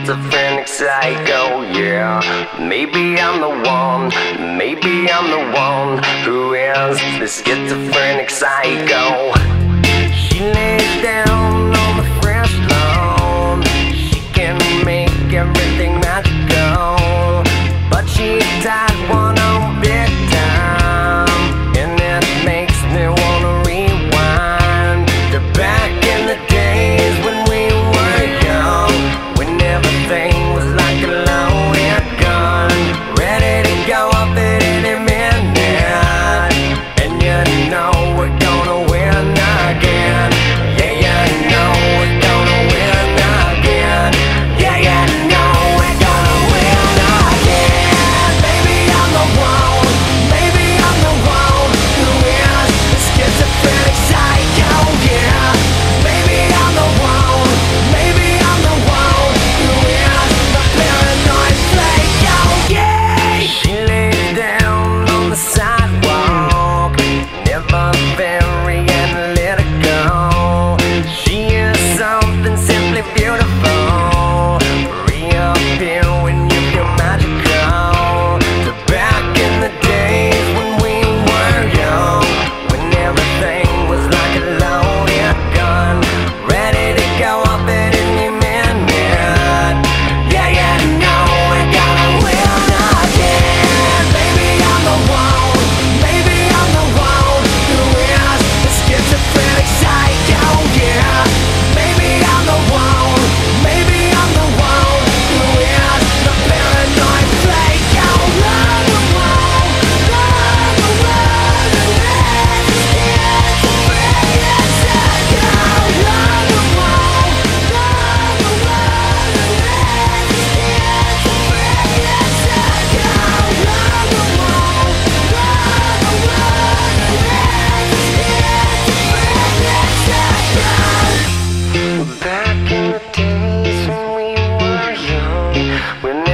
schizophrenic psycho, yeah. Maybe I'm the one, maybe I'm the one who is the schizophrenic psycho. She lays down on the fresh lawn. She can make everything magical, but she died one on big time, and it makes me wanna rewind to back in the days when we were young, when everything was like a loaded gun, ready to go up at any minute, and you know we're gonna win again. Yeah, you know we're gonna win again. Yeah, you know we're gonna win again. Maybe I'm the one, maybe I'm the one who is the schizophrenic psycho, yeah. Maybe I'm the one, maybe I'm the one who is the paranoid psycho, yeah. She lays down on the sidewalk, never very analytical. She is something simply beautiful, reappear when you feel magical. To back in the days when we were young, when everything was like a loaded gun, ready to go up at any minute. Yeah, you know we're gonna win again. Maybe I'm the one, maybe I'm the one who is the schizophrenic psycho, yeah. Maybe I'm the one, maybe I'm the one who is the paranoid psycho. I'm the one, I'm the one who is the schizophrenic psycho. I'm the one, I'm the one who is the schizophrenic psycho. I'm the one, I'm the one who is the schizophrenic psycho. Back in the days when we were young, when